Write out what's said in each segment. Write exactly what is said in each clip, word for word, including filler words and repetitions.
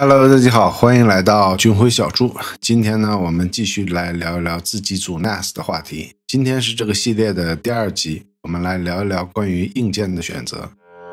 Hello，大家好，欢迎来到军徽小筑。今天呢，我们继续来聊一聊自己组 N A S 的话题。今天是这个系列的第二集，我们来聊一聊关于硬件的选择。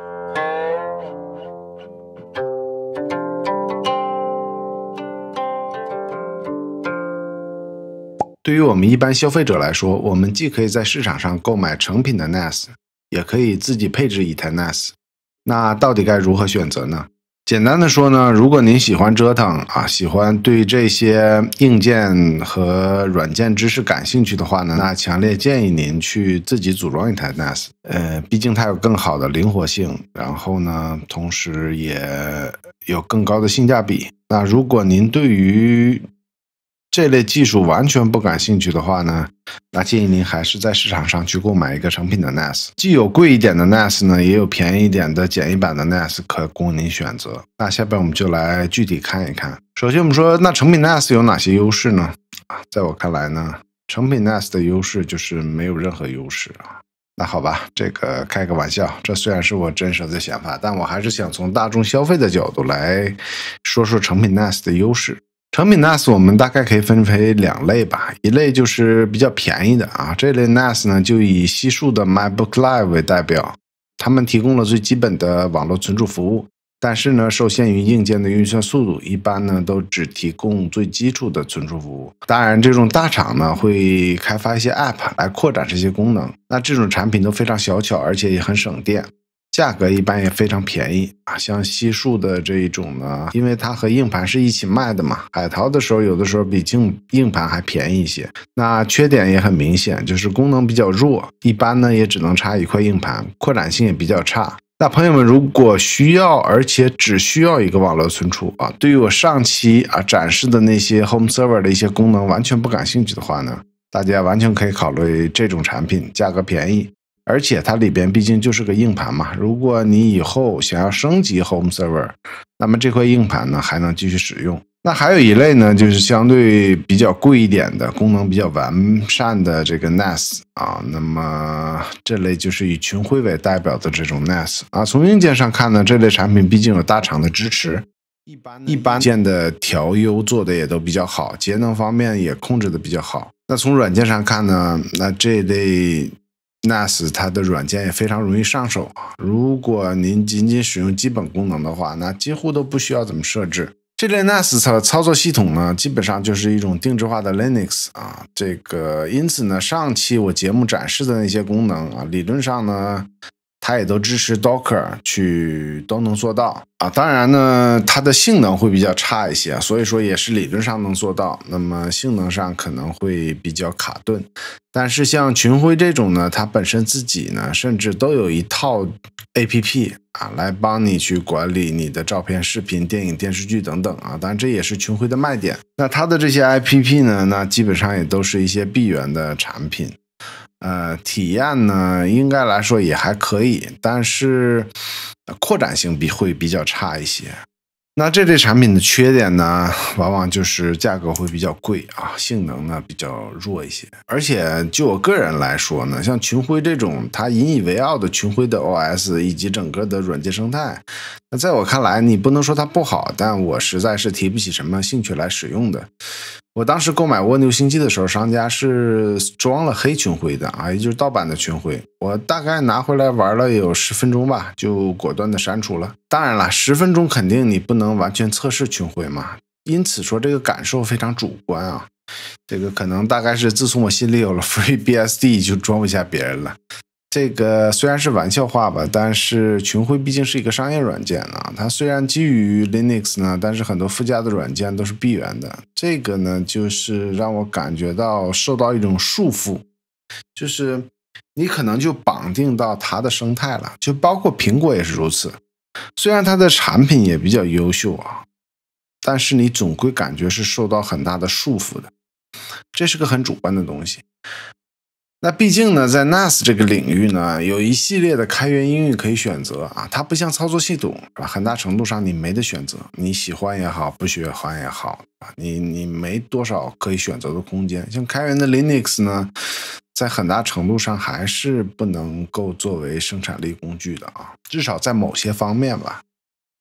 对于我们一般消费者来说，我们既可以在市场上购买成品的 N A S， 也可以自己配置一台 N A S。那到底该如何选择呢？简单的说呢，如果您喜欢折腾啊，喜欢对这些硬件和软件知识感兴趣的话呢，那强烈建议您去自己组装一台 N A S。呃，毕竟它有更好的灵活性，然后呢，同时也有更高的性价比。那如果您对于这类技术完全不感兴趣的话呢，那建议您还是在市场上去购买一个成品的 N A S， 既有贵一点的 N A S 呢，也有便宜一点的简易版的 N A S 可供您选择。那下边我们就来具体看一看。首先我们说，那成品 N A S 有哪些优势呢？在我看来呢，成品 N A S 的优势就是没有任何优势啊。那好吧，这个开个玩笑，这虽然是我真实的想法，但我还是想从大众消费的角度来说说成品 N A S 的优势。成品 N A S 我们大概可以分为两类吧，一类就是比较便宜的啊，这类 N A S 呢就以西数的 MacBook Live 为代表，他们提供了最基本的网络存储服务，但是呢受限于硬件的运算速度，一般呢都只提供最基础的存储服务。当然这种大厂呢会开发一些 App 来扩展这些功能，那这种产品都非常小巧，而且也很省电，价格一般也非常便宜啊，像西数的这一种呢，因为它和硬盘是一起卖的嘛，海淘的时候有的时候比硬硬盘还便宜一些。那缺点也很明显，就是功能比较弱，一般呢也只能插一块硬盘，扩展性也比较差。那朋友们如果需要，而且只需要一个网络存储啊，对于我上期啊展示的那些 Home Server 的一些功能完全不感兴趣的话呢，大家完全可以考虑这种产品，价格便宜。而且它里边毕竟就是个硬盘嘛，如果你以后想要升级 Home Server， 那么这块硬盘呢还能继续使用。那还有一类呢，就是相对比较贵一点的，功能比较完善的这个 N A S 啊，那么这类就是以群晖为代表的这种 N A S 啊。从硬件上看呢，这类产品毕竟有大厂的支持，一般一般件的调优做的也都比较好，节能方面也控制的比较好。那从软件上看呢，那这类N A S 它的软件也非常容易上手，如果您仅仅使用基本功能的话，那几乎都不需要怎么设置。这类 N A S 操操作系统呢，基本上就是一种定制化的 Linux 啊，这个因此呢，上期我节目展示的那些功能啊，理论上呢，它也都支持 Docker 去都能做到啊。当然呢，它的性能会比较差一些，所以说也是理论上能做到，那么性能上可能会比较卡顿。但是像群晖这种呢，它本身自己呢，甚至都有一套 A P P 啊，来帮你去管理你的照片、视频、电影、电视剧等等啊。当然这也是群晖的卖点。那它的这些 A P P 呢，那基本上也都是一些闭源的产品。呃，体验呢，应该来说也还可以，但是扩展性比会比较差一些。那这类产品的缺点呢，往往就是价格会比较贵啊，性能呢比较弱一些。而且就我个人来说呢，像群晖这种它引以为傲的群晖的 O S 以及整个的软件生态，那在我看来，你不能说它不好，但我实在是提不起什么兴趣来使用的。我当时购买蜗牛星际的时候，商家是装了黑群晖的啊，也就是盗版的群晖。我大概拿回来玩了有十分钟吧，就果断的删除了。当然了，十分钟肯定你不能完全测试群晖嘛，因此说这个感受非常主观啊。这个可能大概是自从我心里有了 FreeBSD 就装不下别人了。这个虽然是玩笑话吧，但是群晖毕竟是一个商业软件啊，它虽然基于 Linux 呢，但是很多附加的软件都是闭源的。这个呢，就是让我感觉到受到一种束缚，就是你可能就绑定到它的生态了，就包括苹果也是如此。虽然它的产品也比较优秀啊，但是你总归感觉是受到很大的束缚的，这是个很主观的东西。那毕竟呢，在 N A S 这个领域呢，有一系列的开源应用可以选择啊，它不像操作系统，很大程度上你没得选择，你喜欢也好，不喜欢也好，你你没多少可以选择的空间。像开源的 Linux 呢，在很大程度上还是不能够作为生产力工具的啊，至少在某些方面吧。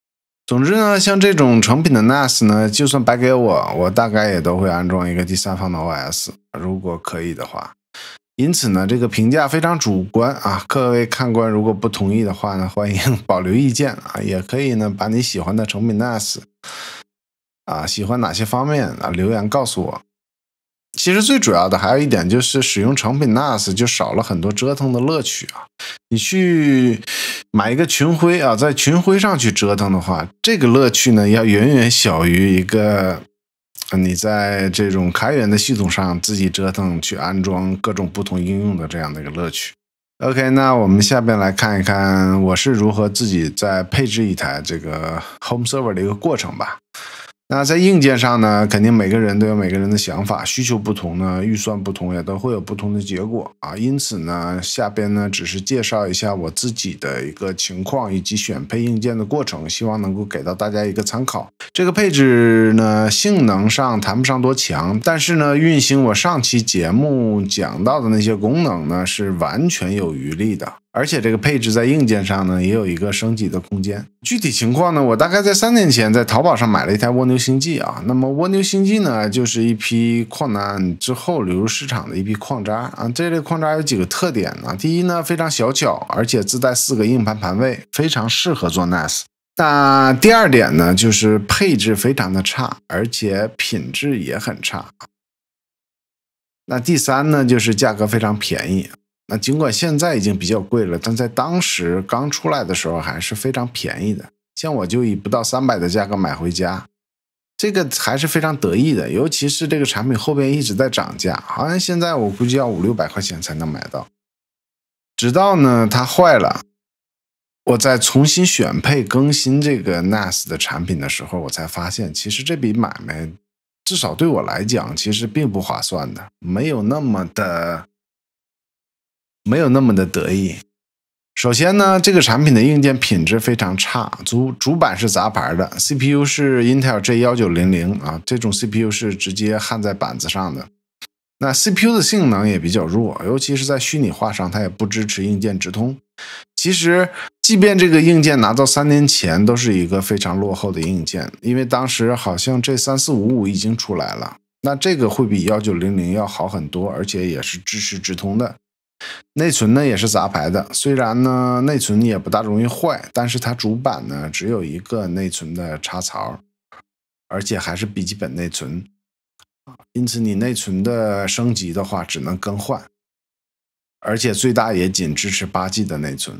总之呢，像这种成品的 N A S 呢，就算白给我，我大概也都会安装一个第三方的 O S， 如果可以的话。因此呢，这个评价非常主观啊，各位看官如果不同意的话呢，欢迎保留意见啊，也可以呢把你喜欢的成品 N A S 啊，喜欢哪些方面啊，留言告诉我。其实最主要的还有一点就是使用成品 N A S 就少了很多折腾的乐趣啊。你去买一个群晖啊，在群晖上去折腾的话，这个乐趣呢要远远小于一个你在这种开源的系统上自己折腾去安装各种不同应用的这样的一个乐趣。OK， 那我们下边来看一看我是如何自己在配置一台这个 Home Server 的一个过程吧。那在硬件上呢，肯定每个人都有每个人的想法，需求不同呢，预算不同，也都会有不同的结果啊。因此呢，下边呢只是介绍一下我自己的一个情况以及选配硬件的过程，希望能够给到大家一个参考。这个配置呢，性能上谈不上多强，但是呢，运行我上期节目讲到的那些功能呢，是完全有余力的。而且这个配置在硬件上呢，也有一个升级的空间。具体情况呢，我大概在三年前在淘宝上买了一台蜗牛星际啊。那么蜗牛星际呢，就是一批矿难之后流入市场的一批矿渣啊。这类矿渣有几个特点呢？第一呢，非常小巧，而且自带四个硬盘盘位，非常适合做 N A S。那第二点呢，就是配置非常的差，而且品质也很差。那第三呢，就是价格非常便宜。那尽管现在已经比较贵了，但在当时刚出来的时候还是非常便宜的。像我就以不到三百的价格买回家，这个还是非常得意的。尤其是这个产品后边一直在涨价，好像现在我估计要五六百块钱才能买到。直到呢它坏了，我在重新选配更新这个 N A S 的产品的时候，我才发现其实这笔买卖至少对我来讲其实并不划算的，没有那么的没有那么的得意。首先呢，这个产品的硬件品质非常差，主主板是杂牌的 ，C P U 是 Intel J 一九零零 啊，这种 C P U 是直接焊在板子上的。那 C P U 的性能也比较弱，尤其是在虚拟化上，它也不支持硬件直通。其实，即便这个硬件拿到三年前，都是一个非常落后的硬件，因为当时好像这三四五五已经出来了，那这个会比一九零零要好很多，而且也是支持直通的。内存呢也是杂牌的，虽然呢内存也不大容易坏，但是它主板呢只有一个内存的插槽，而且还是笔记本内存，因此你内存的升级的话只能更换，而且最大也仅支持八 G 的内存。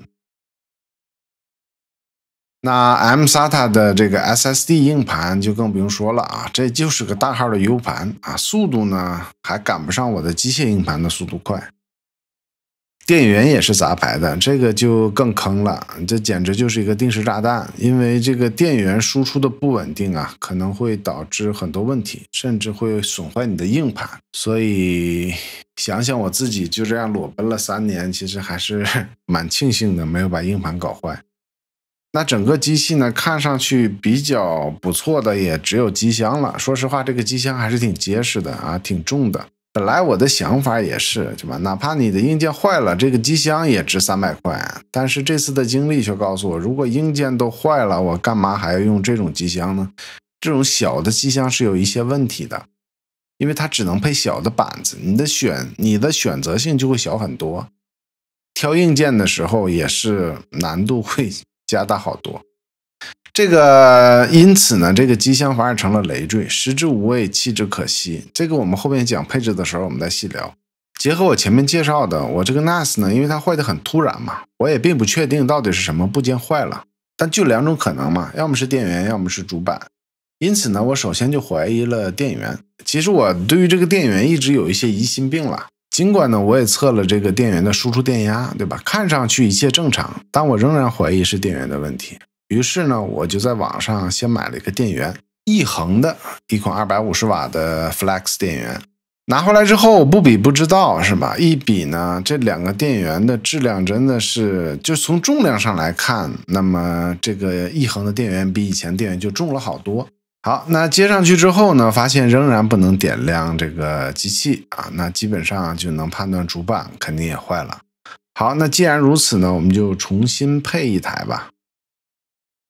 那 M S A T A 的这个 S S D 硬盘就更不用说了啊，这就是个大号的 U 盘啊，速度呢还赶不上我的机械硬盘的速度快。电源也是杂牌的，这个就更坑了，这简直就是一个定时炸弹。因为这个电源输出的不稳定啊，可能会导致很多问题，甚至会损坏你的硬盘。所以想想我自己就这样裸奔了三年，其实还是蛮庆幸的，没有把硬盘搞坏。那整个机器呢，看上去比较不错的也只有机箱了。说实话，这个机箱还是挺结实的啊，挺重的。本来我的想法也是，对吧？哪怕你的硬件坏了，这个机箱也值三百块。但是这次的经历却告诉我，如果硬件都坏了，我干嘛还要用这种机箱呢？这种小的机箱是有一些问题的，因为它只能配小的板子，你的选你的选择性就会小很多。挑硬件的时候也是难度会加大好多。这个因此呢，这个机箱反而成了累赘，食之无味，弃之可惜。这个我们后面讲配置的时候我们再细聊。结合我前面介绍的，我这个 N A S 呢，因为它坏得很突然嘛，我也并不确定到底是什么部件坏了，但就两种可能嘛，要么是电源，要么是主板。因此呢，我首先就怀疑了电源。其实我对于这个电源一直有一些疑心病了，尽管呢我也测了这个电源的输出电压，对吧？看上去一切正常，但我仍然怀疑是电源的问题。于是呢，我就在网上先买了一个电源，一恒的一款二百五十瓦的 Flex 电源。拿回来之后不比不知道，是吧？一比呢，这两个电源的质量真的是，就从重量上来看，那么这个一恒的电源比以前电源就重了好多。好，那接上去之后呢，发现仍然不能点亮这个机器啊，那基本上就能判断主板肯定也坏了。好，那既然如此呢，我们就重新配一台吧。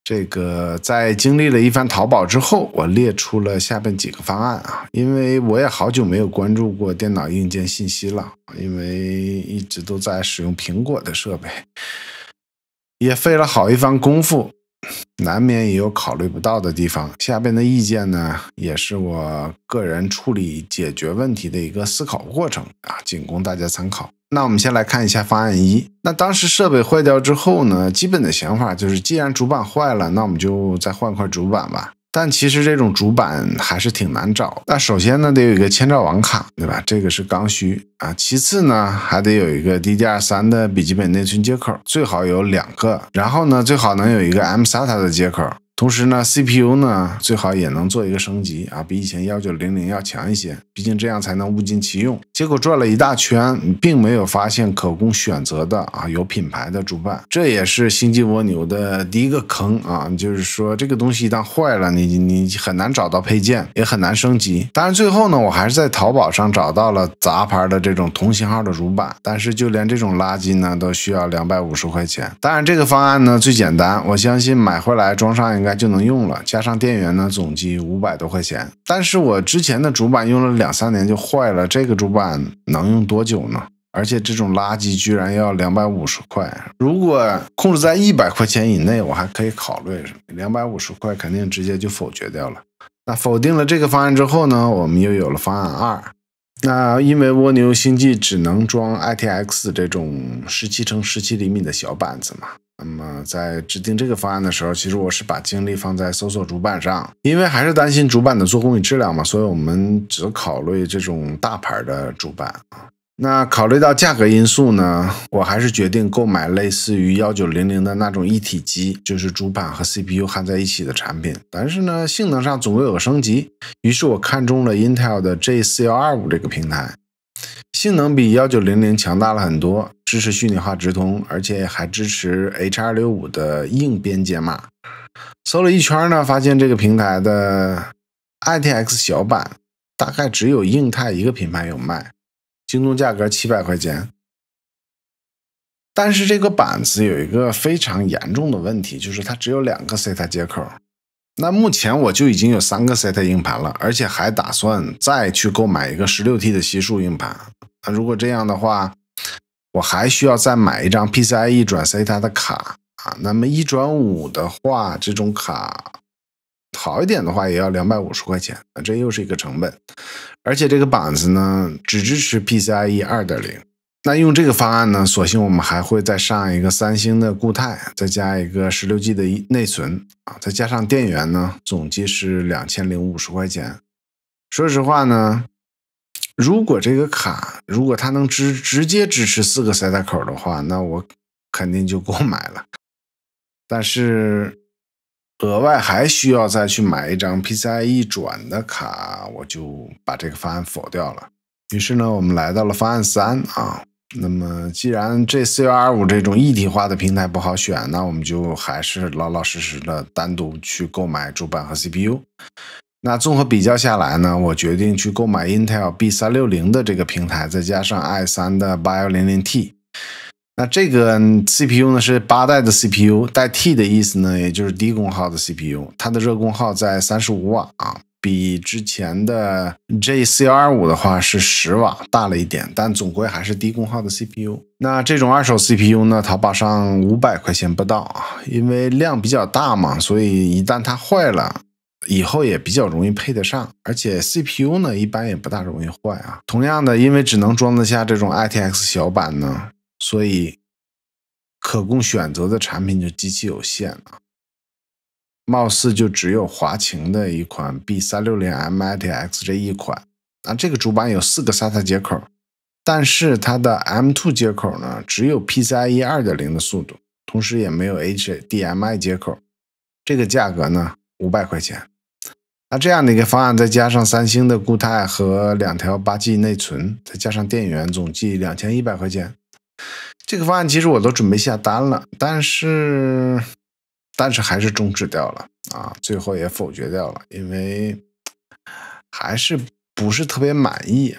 这个在经历了一番淘宝之后，我列出了下边几个方案啊，因为我也好久没有关注过电脑硬件信息了，因为一直都在使用苹果的设备，也费了好一番功夫，难免也有考虑不到的地方。下边的意见呢，也是我个人处理解决问题的一个思考过程啊，仅供大家参考。那我们先来看一下方案一。那当时设备坏掉之后呢，基本的想法就是，既然主板坏了，那我们就再换块主板吧。但其实这种主板还是挺难找。那首先呢，得有一个千兆网卡，对吧？这个是刚需啊。其次呢，还得有一个 D D R 三 的笔记本内存接口，最好有两个。然后呢，最好能有一个 M SATA 的接口。同时呢 ，C P U 呢最好也能做一个升级啊，比以前一九零零要强一些，毕竟这样才能物尽其用。结果转了一大圈，并没有发现可供选择的啊有品牌的主板，这也是星际蜗牛的第一个坑啊，就是说这个东西一旦坏了，你你很难找到配件，也很难升级。当然最后呢，我还是在淘宝上找到了杂牌的这种同型号的主板，但是就连这种垃圾呢都需要两百五十块钱。当然这个方案呢最简单，我相信买回来装上应该就能用了，加上电源呢，总计五百多块钱。但是我之前的主板用了两三年就坏了，这个主板能用多久呢？而且这种垃圾居然要两百五十块，如果控制在一百块钱以内，我还可以考虑，两百五十块肯定直接就否决掉了。那否定了这个方案之后呢，我们又有了方案二。那因为蜗牛星际只能装 I T X 这种十七乘十七厘米的小板子嘛。那么在制定这个方案的时候，其实我是把精力放在搜索主板上，因为还是担心主板的做工与质量嘛，所以我们只考虑这种大牌的主板啊。那考虑到价格因素呢，我还是决定购买类似于一九零零的那种一体机，就是主板和 C P U 焊在一起的产品。但是呢，性能上总归有个升级，于是我看中了 Intel 的 J四一二五 这个平台，性能比一九零零强大了很多，支持虚拟化直通，而且还支持 H 二六五 的硬编解码。搜了一圈呢，发现这个平台的 I T X 小板大概只有英泰一个品牌有卖，京东价格七百块钱。但是这个板子有一个非常严重的问题，就是它只有两个 S A T A 接口。那目前我就已经有三个 S A T A 硬盘了，而且还打算再去购买一个 十六 T 的吸数硬盘。那如果这样的话，我还需要再买一张 P C I E 转 S A T A 的卡啊。那么一转五的话，这种卡好一点的话也要两百五十块钱，这又是一个成本。而且这个板子呢，只支持 P C I E 二点零。那用这个方案呢，索性我们还会再上一个三星的固态，再加一个 十六 G 的内存啊，再加上电源呢，总计是两千零五十块钱。说实话呢，如果这个卡如果它能直直接支持四个 S A T A 口的话，那我肯定就购买了。但是额外还需要再去买一张 P C I E 转的卡，我就把这个方案否掉了。于是呢，我们来到了方案三啊。那么既然这 C L R 五 这种一体化的平台不好选，那我们就还是老老实实的单独去购买主板和 C P U。那综合比较下来呢，我决定去购买 Intel B 三六零 的这个平台，再加上 i 三 的 八一零零 T。那这个 C P U 呢是八代的 C P U， 带 T 的意思呢，也就是低功耗的 C P U， 它的热功耗在三十五瓦啊。比之前的 J四一二五 的话是十瓦大了一点，但总归还是低功耗的 C P U。那这种二手 C P U 呢，淘宝上五百块钱不到啊，因为量比较大嘛，所以一旦它坏了，以后也比较容易配得上，而且 C P U 呢一般也不大容易坏啊。同样的，因为只能装得下这种 I T X 小板呢，所以可供选择的产品就极其有限啊。貌似就只有华擎的一款 B 三六零 M I T X 这一款啊，这个主板有四个 S A T A 接口，但是它的 M 二 接口呢只有 P C I E 二点零 的速度，同时也没有 H D M I 接口，这个价格呢五百块钱。那这样的一个方案，再加上三星的固态和两条八 G 内存，再加上电源，总计两千一百块钱。这个方案其实我都准备下单了，但是但是还是终止掉了啊，最后也否决掉了，因为还是不是特别满意啊。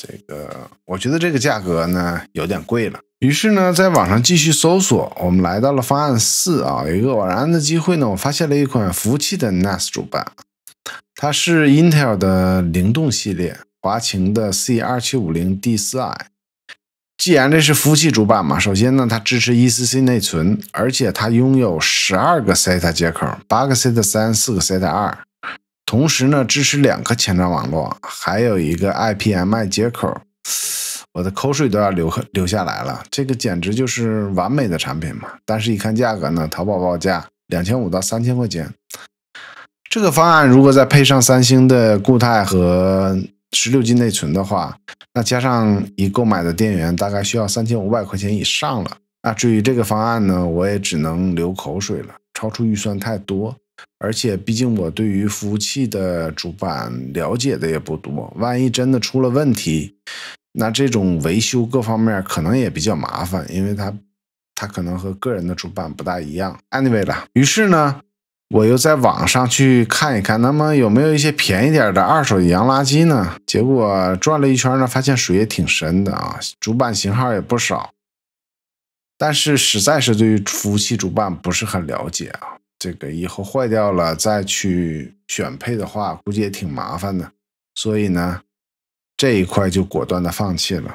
这个我觉得这个价格呢有点贵了。于是呢，在网上继续搜索，我们来到了方案四啊，有一个偶然的机会呢，我发现了一款服务器的 N A S 主板，它是 Intel 的灵动系列，华擎的 C 二七五零 D 四 I。既然这是服务器主板嘛，首先呢，它支持 E C C 内存，而且它拥有十二个 S A T A 接口，八个 S A T A 三，四个 S A T A 二，同时呢，支持两个前端网络，还有一个 I P M I 接口。我的口水都要流流下来了，这个简直就是完美的产品嘛！但是一看价格呢，淘宝报价两千五到三千块钱。这个方案如果再配上三星的固态和十六 G 内存的话，那加上已购买的电源，大概需要三千五百块钱以上了。那至于这个方案呢，我也只能流口水了，超出预算太多。而且毕竟我对于服务器的主板了解的也不多，万一真的出了问题，那这种维修各方面可能也比较麻烦，因为它它可能和个人的主板不大一样。Anyway 了，于是呢，我又在网上去看一看，那么有没有一些便宜点的二手洋垃圾呢？结果转了一圈呢，发现水也挺深的啊，主板型号也不少，但是实在是对于服务器主板不是很了解啊。这个以后坏掉了再去选配的话，估计也挺麻烦的，所以呢，这一块就果断的放弃了。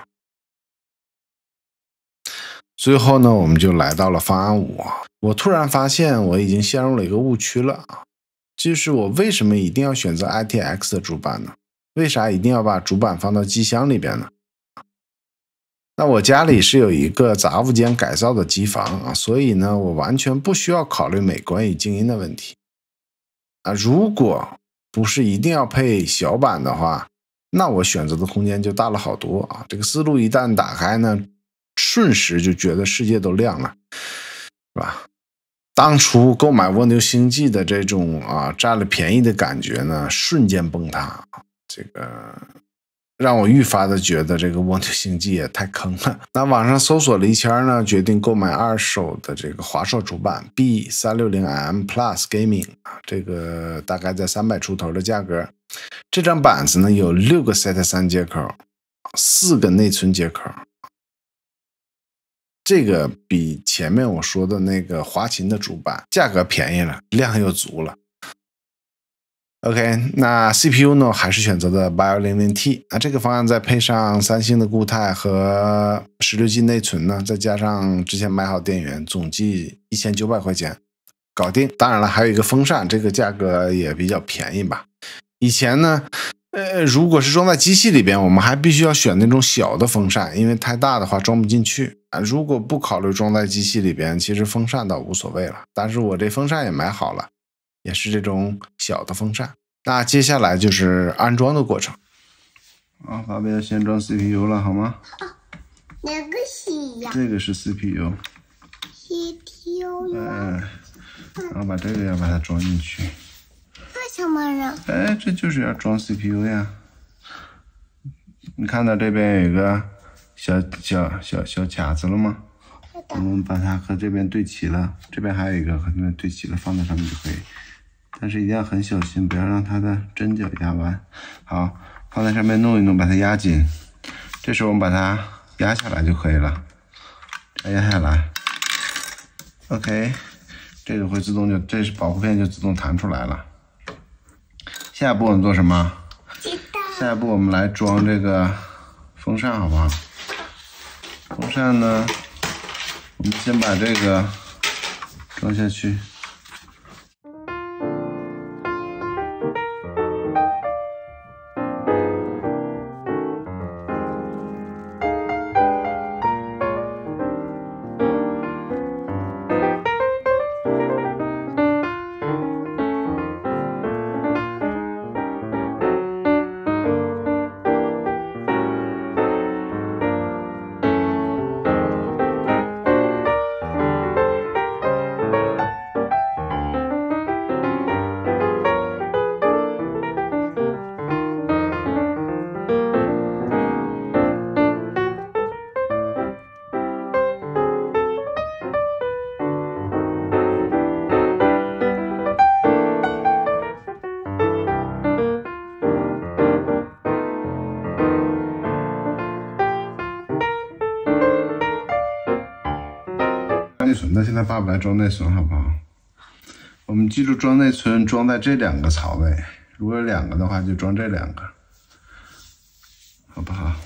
最后呢，我们就来到了方案五。我突然发现我已经陷入了一个误区了啊，就是我为什么一定要选择 I T X 的主板呢？为啥一定要把主板放到机箱里边呢？那我家里是有一个杂物间改造的机房啊，所以呢，我完全不需要考虑美观与静音的问题啊。如果不是一定要配小板的话，那我选择的空间就大了好多啊。这个思路一旦打开呢，瞬时就觉得世界都亮了，是吧？当初购买蜗牛星际的这种啊占了便宜的感觉呢，瞬间崩塌。这个让我愈发的觉得这个蜗牛星际也太坑了。那网上搜索了一圈呢，决定购买二手的这个华硕主板 B 三六零 M Plus Gaming， 这个大概在三百出头的价格。这张板子呢有六个 S A T A 三接口，四个内存接口。这个比前面我说的那个华擎的主板价格便宜了，量又足了。OK， 那 C P U 呢还是选择的 八一零零 T， 那这个方案再配上三星的固态和十六 G 内存呢，再加上之前买好电源，总计一千九百块钱搞定。当然了，还有一个风扇，这个价格也比较便宜吧。以前呢呃，如果是装在机器里边，我们还必须要选那种小的风扇，因为太大的话装不进去啊。如果不考虑装在机器里边，其实风扇倒无所谓了。但是我这风扇也买好了，也是这种小的风扇。那接下来就是安装的过程。啊，爸爸要先装 C P U 了，好吗？ 啊，哪个是呀？ 这个是 C P U。C P U 呀。 哎，然后把这个要把它装进去。 为什么呢？ 哎，这就是要装 C P U 呀。你看到这边有一个小小小小卡子了吗？我们把它和这边对齐了，这边还有一个和这边对齐了，放在上面就可以。但是一定要很小心，不要让它的针脚压弯。好，放在上面弄一弄，把它压紧。这时候我们把它压下来就可以了，压下来。OK， 这个会自动就，这是保护片就自动弹出来了。下一步我们做什么？下一步我们来装这个风扇，好不好？风扇呢，我们先把这个装下去。 那现在爸爸来装内存好不好？我们记住装内存装在这两个槽位，如果有两个的话就装这两个，好不好？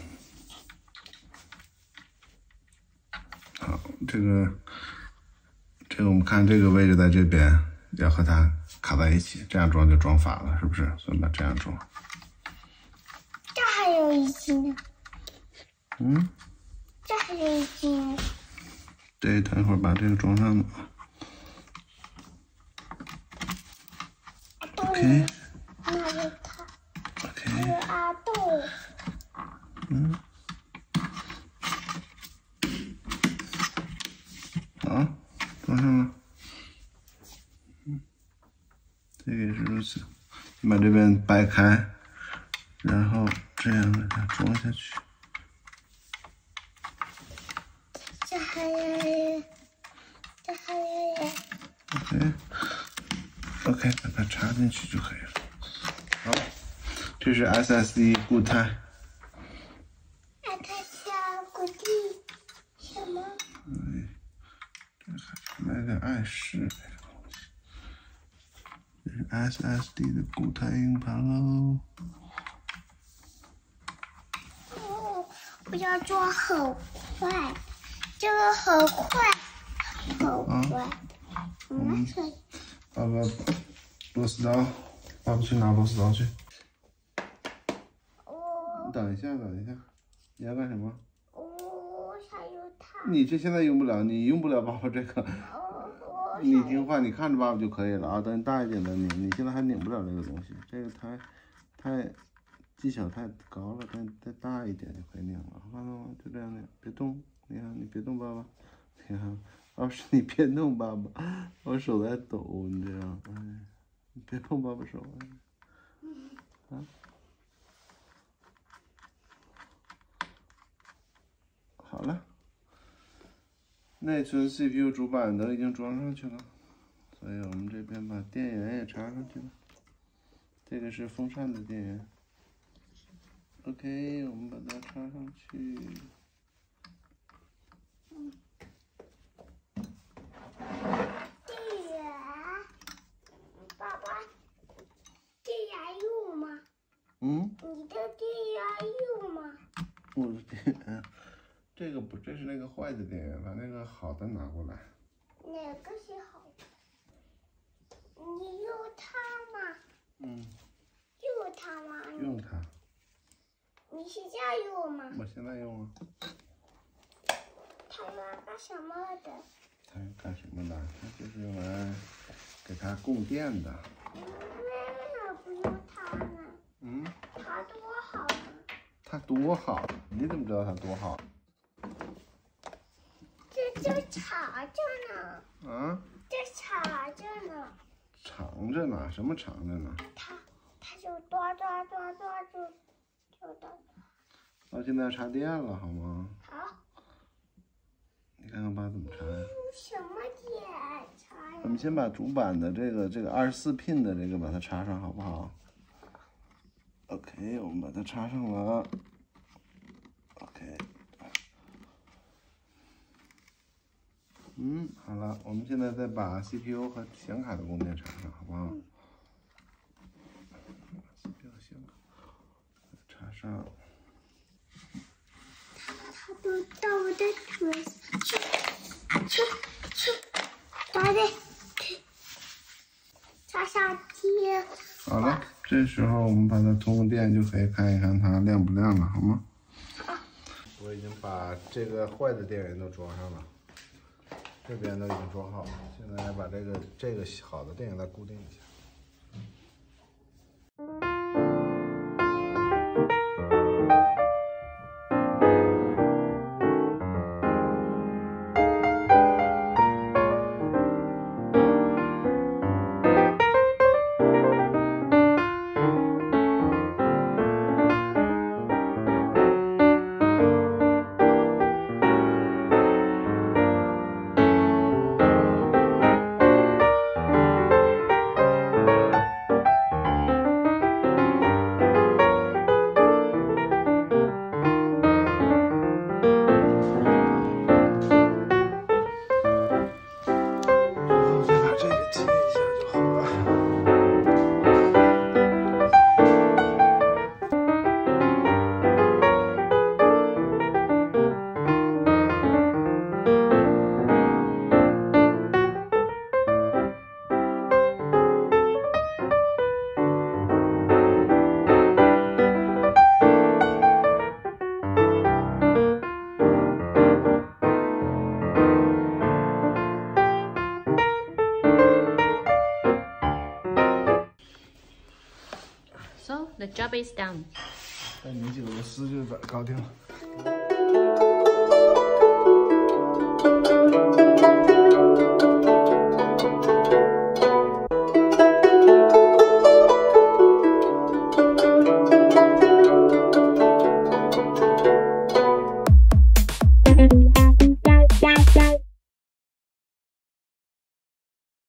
好，这个这个我们看这个位置在这边，要和它卡在一起，这样装就装反了，是不是？所以把这样装。 这还有一斤呢。 嗯。 这还有一斤。 对，等一会儿把这个装上。OK。 那是它。 OK。 是阿豆。 嗯。好，装上了。嗯，这个也是如此。你把这边掰开，然后这样给它装下去。 这还有，这还有。 OK。OK， 把它插进去就可以了。好，这是 S S D 固态。 那它下固定什么？ 嗯，这还是买点爱仕那个东西。这是 S S D 的固态硬盘喽。 哦，我要装很快，这个很快，很快。嗯，可以。 爸爸，螺丝刀，爸爸去拿螺丝刀去。 我。 你等一下，等一下，你要干什么？ 我想用它。 你这现在用不了，你用不了爸爸这个。你听话，你看着爸爸就可以了啊。等你大一点的拧，你现在还拧不了这个东西，这个太太技巧太高了，再再大一点就可以拧了。看到吗？就这样拧，别动。你看，你别动爸爸。你看，要是你别动爸爸，我手在抖，你这样，哎，你别碰爸爸手啊。啊。好了。内存、C P U、主板都已经装上去了，所以我们这边把电源也插上去了。这个是风扇的电源。OK， 我们把它插上去。 电源，爸爸，电源用吗？ 嗯。 你的电源用吗？ 我的电源。这个不，这是那个坏的电源，把那个好的拿过来。 哪个是好的？你用它吗？ 嗯。 用它吗？ 用它。 你现在用吗？ 我现在用啊。 它用来干什么的？ 它干什么的？它就是用来给它供电的。 为什么不用它呢？ 嗯。 它多好呢。 它多好？你怎么知道它多好？ 这这插着呢。 啊？ 这插着呢。 长着呢？什么长着呢？ 它它就抓抓抓抓就就到。 那现在插电了，好吗？ 好。 你看看爸怎么插呀？ 什么电插呀？ 我们先把主板的这个这个二十四 pin 的这个把它插上，好不好 ？OK， 我们把它插上了。OK。嗯，好了，我们现在再把 C P U 和显卡的供电插上，好不好？嗯、C P U 显卡插上。 它都到我的腿上，去去去，快点，插上电。 好了，这时候我们把它通个电，就可以看一看它亮不亮了，好吗？我已经把这个坏的电源都装上了。这边都已经装好了，现在把这个这个好的电源再固定一下。 The job is done. 但没几个螺丝就把它搞定了。